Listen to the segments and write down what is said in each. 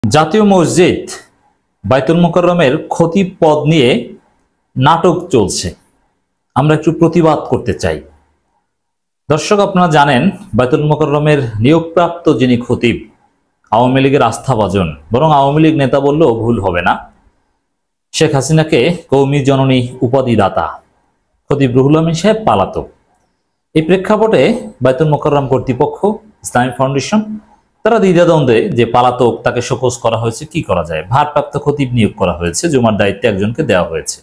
জাতীয় মসজিদ বাইতুল মুকাররমের খতিব পদ নিয়ে নাটক চলছে। আমরা একটু প্রতিবাদ করতে চাই। দর্শক, আপনারা জানেন বাইতুল মুকাররমের নিয়োগপ্রাপ্ত যিনি খতিব আওয়ামী লীগের আস্থাভাজন, বরং আওয়ামী লীগ নেতা বললেও ভুল হবে না, শেখ হাসিনাকে কওমি জননী উপাধিদাতা খতিব রুহুল আমিন সাহেব পালাতক। এই প্রেক্ষাপটে বাইতুল মুকাররম কর্তৃপক্ষ, ইসলামিক ফাউন্ডেশন তারা দ্বিধাদ্বন্দ্বে যে পালাতক, তাকে শোকজ করা হয়েছে, কি করা যায়। ভারপ্রাপ্ত খতিব নিয়োগ করা হয়েছে, জুমার দায়িত্বে একজনকে দেওয়া হয়েছে।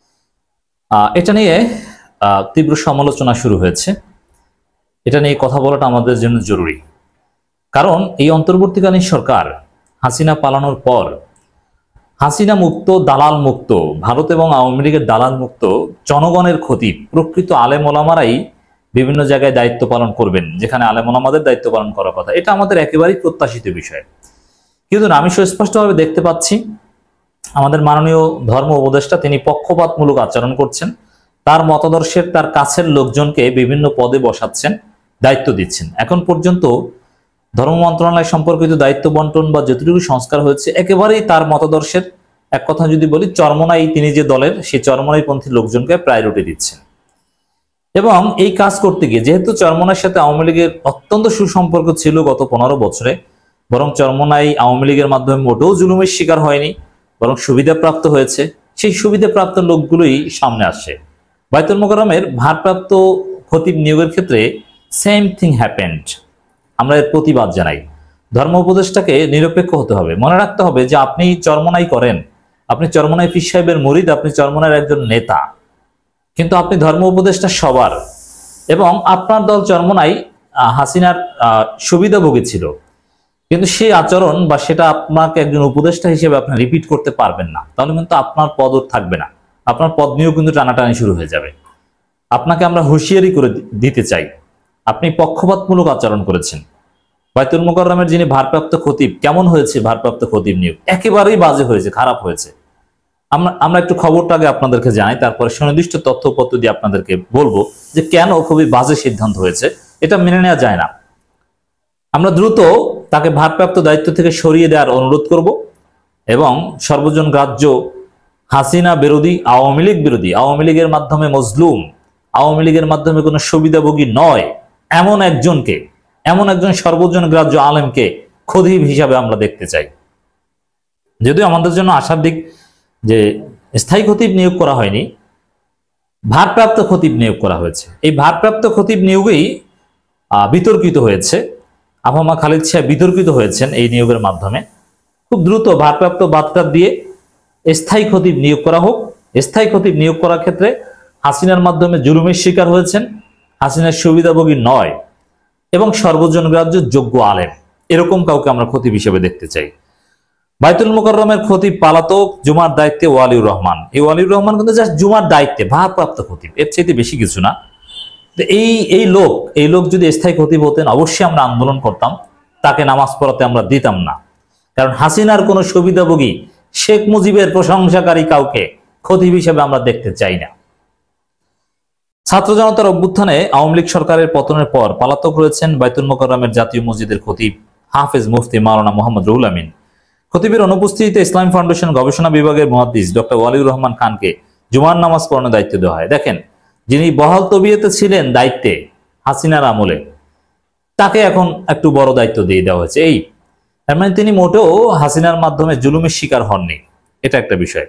এটা নিয়ে তীব্র সমালোচনা শুরু হয়েছে। এটা নিয়ে কথা বলাটা আমাদের জন্য জরুরি, কারণ এই অন্তর্বর্তীকালীন সরকার হাসিনা পালানোর পর হাসিনা মুক্ত, দালাল মুক্ত, ভারত এবং আওয়ামী লীগের দালাল মুক্ত জনগণের খতিব, প্রকৃত আলেম ওলামারাই বিভিন্ন জায়গায় দায়িত্ব পালন করবেন, যেখানে আলেম ওলামাদের দায়িত্ব পালন করার কথা। এটা আমাদের একেবারেই প্রত্যাশিত বিষয়। কিন্তু আমি সুস্পষ্টভাবে দেখতে পাচ্ছি আমাদের মাননীয় ধর্ম উপদেষ্টা তিনি পক্ষপাতমূলক আচরণ করছেন। তার মতাদর্শের তার কাছের লোকজনকে বিভিন্ন পদে বসাচ্ছেন, দায়িত্ব দিচ্ছেন। এখন পর্যন্ত ধর্ম মন্ত্রণালয় সম্পর্কিত দায়িত্ব বন্টন বা যতটুকু সংস্কার হয়েছে একেবারেই তার মতাদর্শের, এক কথা যদি বলি চরমোনাই, তিনি যে দলের সেই চরমোনাইপন্থী লোকজনকে প্রায়োরিটি দিচ্ছেন। এবং এই কাজ করতে গিয়ে যেহেতু চরমোনাইয়ের সাথে আওয়ামী লীগের অত্যন্ত সুসম্পর্ক ছিল গত 15 বছরে, বরং চরমোনাই আওয়ামী লীগের মাধ্যমে মোটেও জুলুমের শিকার হয়নি, বরং সুবিধাপ্রাপ্ত হয়েছে। সেই সুবিধাপ্রাপ্ত লোকগুলোই সামনে আসে। বাইতুল মুকাররমের ভারপ্রাপ্ত খতিব নিয়োগের ক্ষেত্রে সেম থিং হ্যাপেন্ড। আমরা এর প্রতিবাদ জানাই। ধর্ম উপদেষ্টাকে নিরপেক্ষ হতে হবে। মনে রাখতে হবে যে আপনি চরমোনাই করেন, আপনি চরমোনাই পীর সাহেবের মুরিদ, আপনি চরমোনাইয়ের একজন নেতা, কিন্তু আপনি ধর্ম উপদেষ্টা সবার। এবং আপনার দল চরমোনাই হাসিনার সুবিধাভোগী ছিল, কিন্তু সেই আচরণ বা সেটা আপনাকে একজন উপদেষ্টা হিসেবে আপনি রিপিট করতে পারবেন না। তাহলে কিন্তু আপনার পদও থাকবে না, আপনার পদ নিয়েও কিন্তু টানাটানি শুরু হয়ে যাবে। আপনাকে আমরা হুঁশিয়ারি করে দিতে চাই, আপনি পক্ষপাতমূলক আচরণ করেছেন। বাইতুল মুকাররমের যিনি ভারপ্রাপ্ত খতিব, কেমন হয়েছে ভারপ্রাপ্ত খতিব নিয়োগ? একেবারেই বাজে হয়েছে, খারাপ হয়েছে। আমরা একটু খবরটা আগে আপনাদেরকে জানাই, তারপরে সুনির্দিষ্ট তথ্যপত্র দিয়ে আপনাদেরকে বলবো যে কেন খুবই বাজে সিদ্ধান্ত হয়েছে। এটা মেনে নেওয়া যায় না। আমরা দ্রুত তাকে ভারপ্রাপ্ত দায়িত্ব থেকে সরিয়ে দেওয়ার অনুরোধ করব এবং সর্বজন গ্রাহ্য হাসিনা বিরোধী, আওয়ামী লীগ বিরোধী, আওয়ামী লীগের মাধ্যমে মজলুম, আওয়ামী লীগের মাধ্যমে কোনো সুবিধাভোগী নয় এমন একজনকে, এমন একজন সর্বজন গ্রাহ্য আলেমকে খতিব হিসাবে আমরা দেখতে চাই। যদিও আমাদের জন্য আশার দিক যে স্থায়ী খতিব নিয়োগ করা হয়নি, ভারপ্রাপ্ত খতিব নিয়োগ করা হয়েছে। এই ভারপ্রাপ্ত খতিব নিয়োগেই বিতর্কিত হয়েছে। আফামা খালিদ সাহেব বিতর্কিত হয়েছেন এই নিয়োগের মাধ্যমে। খুব দ্রুত ভারপ্রাপ্ত বার্তা দিয়ে স্থায়ী খতিব নিয়োগ করা হোক। স্থায়ী খতিব নিয়োগ করার ক্ষেত্রে হাসিনার মাধ্যমে জুলুমের শিকার হয়েছেন, হাসিনার সুবিধাভোগী নয় এবং সর্বজন গ্রাহ্য যোগ্য আলেম, এরকম কাউকে আমরা খতিব হিসেবে দেখতে চাই। বাইতুল মুকাররমের খতিব পালাতক, জুমার দায়িত্বে ওয়ালিউর রহমান। এই ওয়ালিউর রহমান কিন্তু জাস্ট জুমার দায়িত্বে ভারপ্রাপ্ত খতিব, এর চাইতে বেশি কিছু না। এই লোক যদি স্থায়ী খতিব হতেন অবশ্যই আমরা আন্দোলন করতাম, তাকে নামাজ পড়াতে আমরা দিতাম না। কারণ হাসিনার কোনো সুবিধাভোগী, শেখ মুজিবের প্রশংসাকারী কাউকে খতিব হিসেবে আমরা দেখতে চাই না। ছাত্র জনতার অভ্যুত্থানে আওয়ামী লীগ সরকারের পতনের পর পালাতক রয়েছেন বাইতুল মুকাররমের জাতীয় মসজিদের খতিব হাফেজ মুফতি মাওলানা মোহাম্মদ রুহুল আমিন। খতিবের অনুপস্থিতিতে ইসলাম ফাউন্ডেশন গবেষণা বিভাগের মুহাদ্দিস ডক্টর ওয়ালিউর রহমান খানকে জুমার নামাজ পড়ানোর দায়িত্ব দেওয়া হয়। দেখেন, যিনি বহাল তবিয়তে ছিলেন দায়িত্বে হাসিনার আমলে, তাকে এখন একটু বড় দায়িত্ব দিয়ে দেওয়া হয়েছে। তার মানে তিনি মোটেও হাসিনার মাধ্যমে জুলুমের শিকার হননি, এটা একটা বিষয়।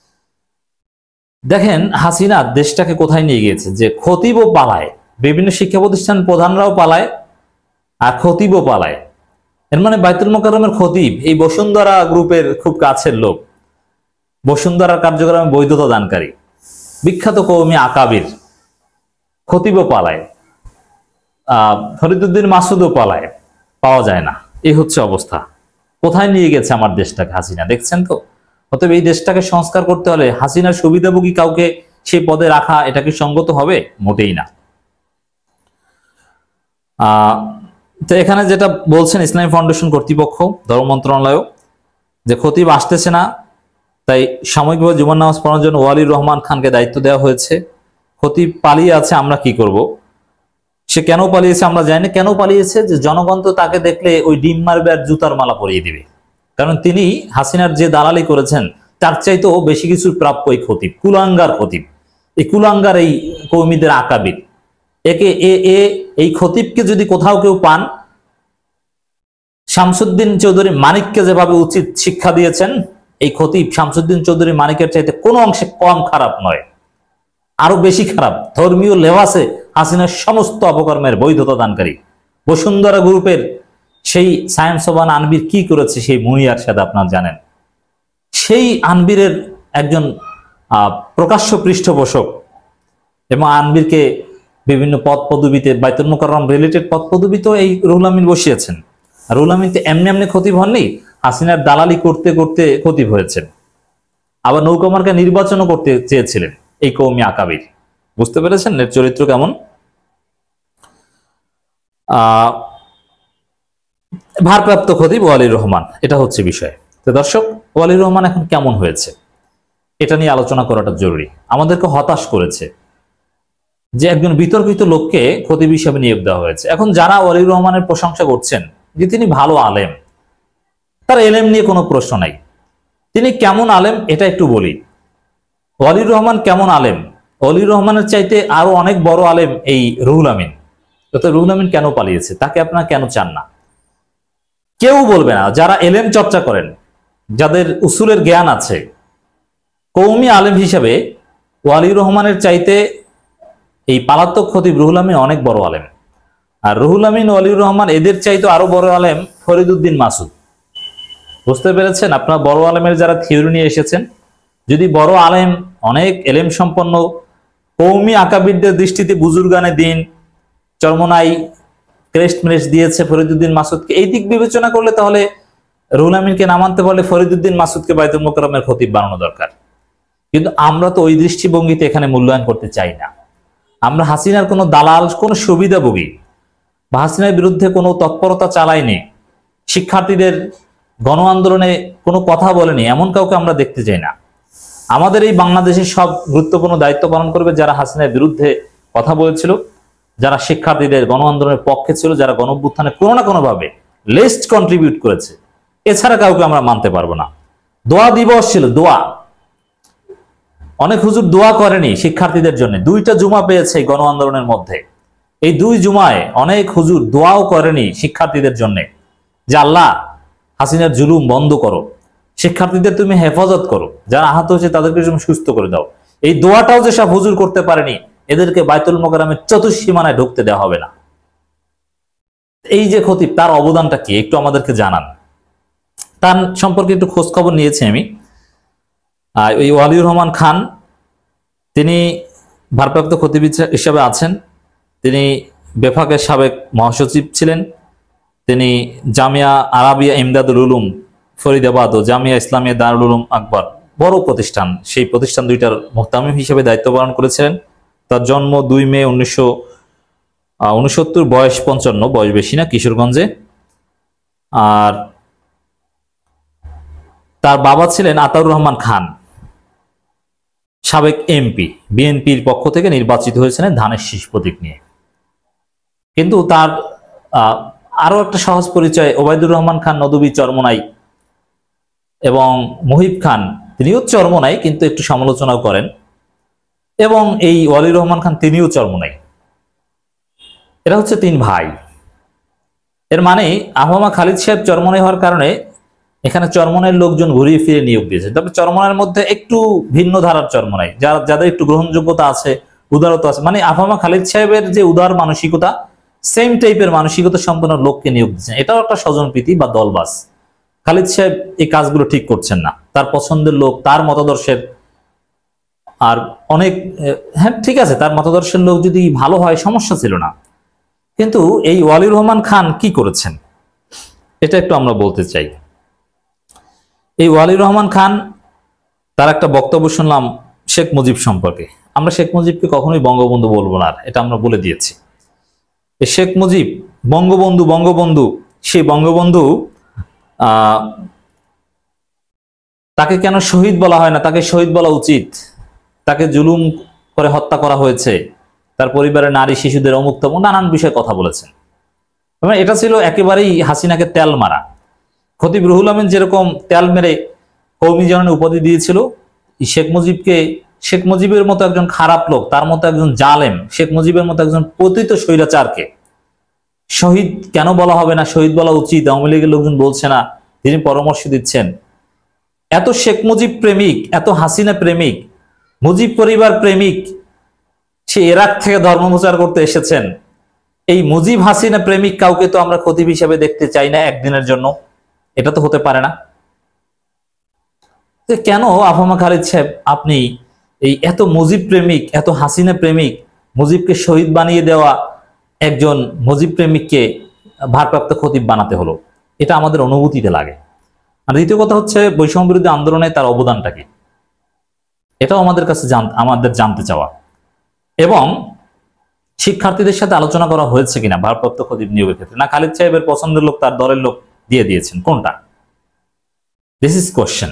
দেখেন হাসিনা দেশটাকে কোথায় নিয়ে গিয়েছে, যে খতিবও পালায়, বিভিন্ন শিক্ষা প্রতিষ্ঠান প্রধানরাও পালায়, আর খতিবও পালায়। এর মানে বাইতুল মুকাররমের খতিব এই বসুন্ধরা গ্রুপের খুব কাছের লোক, বসুন্ধরার কার্যক্রমে বৈধতা দানকারী, বিখ্যাত কওমি আকাবির। খতিবও পালায়, ফরিদউদ্দিন মাসুদও পালায়, পাওয়া যায় না। এই হচ্ছে অবস্থা। কোথায় নিয়ে গেছে আমার দেশটাকে হাসিনা, দেখছেন তো। অতএব এই দেশটাকে সংস্কার করতে হলে হাসিনার সুবিধাভোগী কাউকে সেই পদে রাখা, এটা কি সঙ্গত হবে? মোটেই না। তো এখানে যেটা বলছেন ইসলামী ফাউন্ডেশন কর্তৃপক্ষ, ধর্ম মন্ত্রণালয়, যে খতিব আসতেছে না, তাই সাময়িকভাবে জুমার নামাজ পড়ানোর জন্য ওয়ালিউর রহমান খানকে দায়িত্ব দেওয়া হয়েছে। খতিব পালিয়ে আছে, আমরা কি করব? সে কেন পালিয়েছে আমরা জানি না। কেন পালিয়েছে? যে জনগণ তো তাকে দেখলে ওই ডিম মারবে আর জুতার মালা পরিয়ে দিবে। কারণ তিনি হাসিনার যে দালালি করেছেন তার চাইতেও বেশি কিছু প্রাপ্য এই খতিব, কুলাঙ্গার খতিব, এই কুলাঙ্গার এই কৌমিদের আকাবির। একে এই খতিবকে যদি কোথাও কেউ পান, শামসুদ্দিন চৌধুরী মানিককে যেভাবে উচিত শিক্ষা দিয়েছেন, এই খতিব শামসুদ্দিন চৌধুরী মানিকের চাইতে কোনো অংশে কম খারাপ নয়, আরো বেশি খারাপ। ধর্মীয় লেবাসে হাসিনার সমস্ত অপকর্মের বৈধতা দানকারী। বসুন্ধরা গ্রুপের সেই সায়েন্স সোবান আনবির কি করেছে সেই মুনিয়ার সাথে আপনারা জানেন। সেই আনবিরের একজন প্রকাশ্য পৃষ্ঠপোষক এবং আনবিরকে বিভিন্ন পদ পদবিতে, বাইতুল মুকাররম রিলেটেড পদ পদবিতেও এই রুহুল আমিন বসিয়েছেন। আর রুহুল আমিন তো এমনি এমনি খতিব হননি, হাসিনার দালালি করতে করতে খতিব হয়েছেন। আবার নৌকা মার্কা নির্বাচনও করতে চেয়েছিলেন এই কওমি আকাবির। বুঝতে পেরেছেন এর চরিত্র কেমন? ভারপ্রাপ্ত খতিব ওয়ালির রহমান, এটা হচ্ছে বিষয়। তো দর্শক, ওয়ালির রহমান এখন কেমন হয়েছে এটা নিয়ে আলোচনা করাটা জরুরি। আমাদেরকে হতাশ করেছে যে একজন বিতর্কিত লোককে খতিব হিসেবে নিয়োগ দেওয়া হয়েছে। এখন যারা ওয়ালির রহমানের প্রশংসা করছেন যে তিনি ভালো আলেম, তার এলেম নিয়ে কোনো প্রশ্ন নাই। তিনি কেমন আলেম এটা একটু বলি। ওয়ালির রহমান কেমন আলেম? ওয়ালির রহমানের চাইতে আরো অনেক বড় আলেম এই রুহুল আমিন। তো রুহুল আমিন কেন পালিয়েছে, তাকে আপনারা কেন চান না? কেউ বলবে না। যারা এলেম চর্চা করেন, যাদের উসুলের জ্ঞান আছে, কওমি আলেম হিসেবে ওয়ালির রহমানের চাইতে এই পালাত্মক খতিব রুহুল আমিন অনেক বড় আলেম। আর রুহুল আমিন, ওয়ালির রহমান, এদের চাইতে আরো বড় আলেম ফরিদউদ্দিন মাসুদ। বুঝতে পেরেছেন? আপনারা বড় আলেমের যারা থিওরি নিয়ে এসেছেন, যদি বড় আলেম, অনেক এলেম সম্পন্ন কওমি আকাবিরদের দৃষ্টিতে বুজুর্গানে দিন, চরমনাই ক্রেস্ট মেরেস দিয়েছে ফরিদউদ্দিন মাসুদকে, এই দিক বিবেচনা করলে তাহলে রুহুল আমিনকে না মানতে পারলে ফরিদউদ্দিন মাসুদকে বাইতুল মুকাররমের খতিব বানানো দরকার। কিন্তু আমরা তো ওই দৃষ্টিভঙ্গিতে এখানে মূল্যায়ন করতে চাই না। আমরা হাসিনার কোনো দালাল, কোনো সুবিধাভোগী বা হাসিনার বিরুদ্ধে কোনো তৎপরতা চালাইনি, শিক্ষার্থীদের গণ আন্দোলনে কোনো কথা বলেনি, এমন কাউকে আমরা দেখতে চাই না। আমাদের এই বাংলাদেশের সব গুরুত্বপূর্ণ দায়িত্ব পালন করবে যারা হাসিনার বিরুদ্ধে কথা বলেছিল, যারা শিক্ষার্থীদের গণ আন্দোলনের পক্ষে ছিল, যারা গণ অভ্যুত্থানে কোনো না কোনো ভাবে লেস্ট কন্ট্রিবিউট করেছে। এছাড়া কাউকে আমরা মানতে পারবো না। দোয়া দিবস ছিল, দোয়া, অনেক হুজুর দোয়া করেনি শিক্ষার্থীদের জন্য। 2টা জুমা পেয়েছে গণ আন্দোলনের মধ্যে, এই 2 জুমায় অনেক হুজুর দোয়াও করেনি শিক্ষার্থীদের জন্য যে আল্লাহ হাসিনার জুলুম বন্ধ করো, শিক্ষার্থীদের তুমি হেফাজত করো, যারা আহত হয়েছে তাদেরকে তুমি সুস্থ করে দাও। এই দোয়াটাও যে সব হুজুর করতে পারেনি, এদেরকে বাইতুল মুকাররমের চতুর্সীমানায় ঢুকতে দেওয়া হবে না। এই যে খতিব, তার অবদানটা কি একটু আমাদেরকে জানান। তার সম্পর্কে একটু খোঁজ খবর নিয়েছি আমি। ওই ওয়ালিউর রহমান খান, তিনি ভারপ্রাপ্ত খতিব হিসাবে আছেন। তিনি বেফাকের সাবেক মহাসচিব ছিলেন। তিনি জামিয়া আরাবিয়া ইমদাদুল উলুম ফরিদাবাদ ও জামিয়া ইসলামিয়া দারুল উলুম আকবর, বড় প্রতিষ্ঠান, সেই প্রতিষ্ঠান 2টার মুহতামিম হিসেবে দায়িত্ব পালন করেছিলেন। তার জন্ম 2 মে 1969, বয়স 55, বয়স বেশি না, কিশোরগঞ্জে। আর তার বাবা ছিলেন আতাউর রহমান খান, সাবেক এমপি, বিএনপির পক্ষ থেকে নির্বাচিত হয়েছিলেন ধানের শীষ প্রতীক নিয়ে। কিন্তু তার আরো একটা সহজ পরিচয়, ওবায়দুর রহমান খান নদভী চরমোনাই এবং মুহিব খান, তিনিও চরমোনাই কিন্তু একটু সমালোচনাও করেন, এবং এই ওয়ালির রহমান খান তিনিও চরমোনাই। এরা হচ্ছে 3 ভাই। এর মানে আহমা খালিদ সাহেব চরমোনাই হওয়ার কারণে এখানে চরমোনাইয়ের লোকজন ঘুরিয়ে ফিরে নিয়োগ দিয়েছে। তবে চরমোনাইয়ের মধ্যে একটু ভিন্ন ধারার চরমোনাই, যাদের একটু গ্রহণযোগ্যতা আছে, উদারতা আছে। মানে আহমা খালিদ সাহেবের যে উদার মানসিকতা, সেম টাইপের মানসিকতা সম্পন্ন লোককে নিয়োগ দিচ্ছেন। এটাও একটা স্বজনপ্রীতি বা দলবাস। খালিদ সাহেব এই কাজগুলো ঠিক করছেন না, তার পছন্দের লোক, তার মতাদর্শের, আর অনেক, হ্যাঁ ঠিক আছে, তার মতাদর্শের লোক যদি ভালো হয় সমস্যা ছিল না। কিন্তু এই ওয়ালির রহমান খান কি করেছেন এটা একটু আমরা বলতে চাই। এই ওয়ালির রহমান খান, তার একটা বক্তব্য শুনলাম শেখ মুজিব সম্পর্কে। আমরা শেখ মুজিবকে কখনোই বঙ্গবন্ধু বলবো না, এটা আমরা বলে দিয়েছি। শেখ মুজিব বঙ্গবন্ধু, সেই বঙ্গবন্ধু তাকে কেন শহীদ বলা হয় না? তাকে শহীদ বলা উচিত। তাকে জুলুম করে হত্যা করা হয়েছে, তার পরিবারের নারী শিশুদের অমুক্ত, নানান বিষয়ে কথা বলেছেন। এটা ছিল একেবারেই হাসিনাকে তেল মারা। খতিব রুহুল আমিন যেরকম তেল মেরে কওমি জননী উপাধি দিয়েছিল, শেখ মুজিবের মতো একজন খারাপ লোক, তার মতো একজন জালেম, শেখ মুজিবের মতো একজন পতিত স্বৈরাচারকে শহীদ কেন বলা হবে না, শহীদ বলা উচিত, আওয়ামী লীগের লোকজন বলছে না, তিনি পরামর্শ দিচ্ছেন। এত শেখ মুজিব প্রেমিক, এত হাসিনা প্রেমিক, মুজিব পরিবার প্রেমিক, সে ইরাক থেকে ধর্ম প্রচার করতে এসেছেন। এই মুজিব হাসিনা প্রেমিক কাউকে তো আমরা খতিব হিসেবে দেখতে চাই না একদিনের জন্য, এটা তো হতে পারে না। কেন আফামা খালিদ সাহেব আপনি এই এত মুজিব প্রেমিক, এত হাসিনা প্রেমিক, মুজিবকে শহীদ বানিয়ে দেওয়া একজন মুজিব প্রেমিককে ভারপ্রাপ্ত খতিব বানাতে হলো? এটা আমাদের অনুভূতিতে লাগে। আর দ্বিতীয় কথা হচ্ছে বৈষম্য বিরোধী আন্দোলনে তার অবদানটা কি, এটাও আমাদের কাছে আমাদের জানতে চাওয়া। এবং শিক্ষার্থীদের সাথে আলোচনা করা হয়েছে কিনা ভারপ্রাপ্ত খতিব নিয়োগের ক্ষেত্রে, না খালিদ সাহেবের পছন্দের লোক, তার দলের লোক দিয়ে দিয়েছেন, কোনটা? This is question.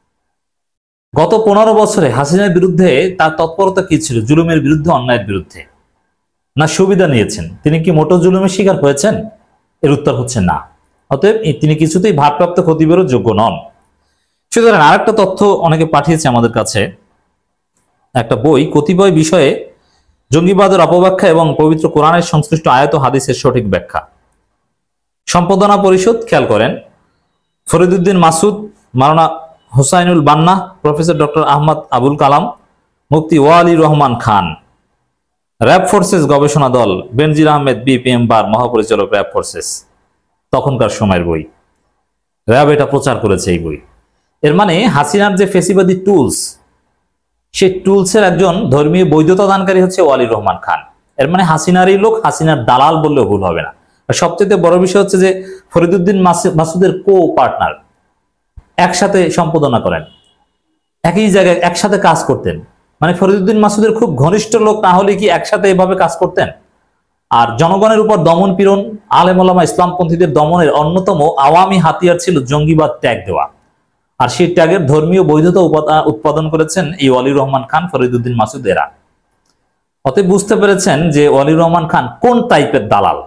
গত 15 বছরে হাসিনার বিরুদ্ধে তার তৎপরতা কি ছিল? জুলুমের বিরুদ্ধে, অন্যায়ের বিরুদ্ধে, না সুবিধা নিয়েছেন? তিনি কি মোটো জুলুমের শিকার হয়েছেন? এর উত্তর হচ্ছে না। অতএব তিনি কিছুতেই ভারপ্রাপ্ত খতিবেরও যোগ্য নন। সুতরাং আরেকটা তথ্য অনেকে পাঠিয়েছে আমাদের কাছে, একটা বই, কতিপয় বিষয়ে জঙ্গিবাদের অপব্যাখ্যা এবং পবিত্র কোরআনের সংশ্লিষ্ট আয়াত ও হাদিসের সঠিক ব্যাখ্যা। সম্পাদনা পরিষদ, খেয়াল করেন, Fariduddin Masud, Maulana Husainul Banna, professor doctor Ahmad Abul Kalam, Mufti Wali Rahman Khan, RAB forces গবেষণা দল, বেনজির আহমেদ বিপিএম বার, মহাপরিচালক র্যাব ফোর্সেস, তখনকার সময়ের বই। র্যাব এটা প্রচার করেছে এই বই। এর মানে হাসিনার যে ফেসিবাদী টুলস, সেই টুলসের একজন ধর্মীয় বৈধতা দানকারী হচ্ছে ওয়ালি রহমান খান। এর মানে হাসিনারই লোক, হাসিনার দালাল বললেও ভুল হবে না। সবচেয়ে বড় বিষয় হচ্ছে যে ফরিদউদ্দিন মাসুদের কো পার্টনার, একসাথে সম্পাদনা করেন, একই জায়গায় একসাথে কাজ করতেন। মানে ফরিদউদ্দিন মাসুদের খুব ঘনিষ্ঠ লোক না হলে কি একসাথে এভাবে কাজ করতেন? আর জনগণের উপর দমন পীড়ন, আলেম ওলামা ইসলামপন্থীদের দমনের অন্যতম আওয়ামী হাতিয়ার ছিল জঙ্গিবাদ ট্যাগ দেওয়া। আর সেই ট্যাগের ধর্মীয় বৈধতা উৎপাদন করেছেন এই ওয়ালি রহমান খান, ফরিদউদ্দিন মাসুদ এরা। অতএব বুঝতে পেরেছেন যে ওয়ালি রহমান খান কোন টাইপের দালাল।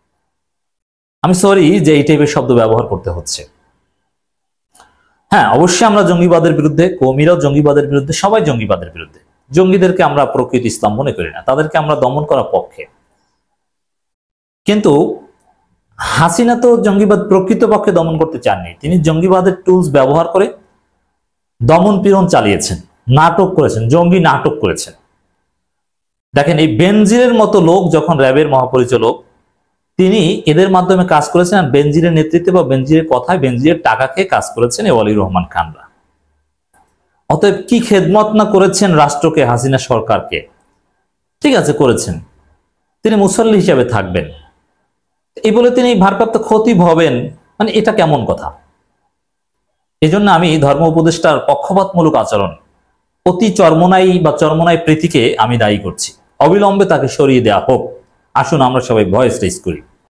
আমি সরি যে এই টাইপের শব্দ ব্যবহার করতে হচ্ছে। হ্যাঁ, অবশ্যই আমরা জঙ্গিবাদের বিরুদ্ধে, কওমিরাও জঙ্গিবাদের বিরুদ্ধে, সবাই জঙ্গিবাদের বিরুদ্ধে। জঙ্গিদেরকে আমরা প্রকৃত ইসলাম মনে করি না, তাদেরকে আমরা দমন করার পক্ষে। কিন্তু হাসিনা তো জঙ্গিবাদ প্রকৃতপক্ষে দমন করতে চাননি, তিনি জঙ্গিবাদের টুলস ব্যবহার করে দমন পীড়ন চালিয়েছেন, নাটক করেছেন, জঙ্গি নাটক করেছেন। দেখেন, এই বেনজিরের মতো লোক যখন র্যাবের মহাপরিচালক, তিনি এদের মাধ্যমে কাজ করেছেন, আর বেনজিরের নেতৃত্বে বা বেনজিরের কথায়, বেনজিরের টাকা খেয়ে কাজ করেছেন এই ওয়ালি রহমান খানরা। অতএব কি খেদমত না করেছেন রাষ্ট্রকে, হাসিনা সরকারকে? ঠিক আছে, করেছেন। তিনি মুসল্লি হিসেবে থাকবেন, এই বলে তিনি ভারপ্রাপ্ত খতিব হবেন, মানে এটা কেমন কথা? এজন্য আমি ধর্ম উপদেষ্টার পক্ষপাতমূলক আচরণ, অতি চরমনাই বা চরমনাই প্রীতিকে আমি দায়ী করছি। অবিলম্বে তাকে সরিয়ে দেওয়া হোক। আসুন আমরা সবাই ভয়েস রেজ করি।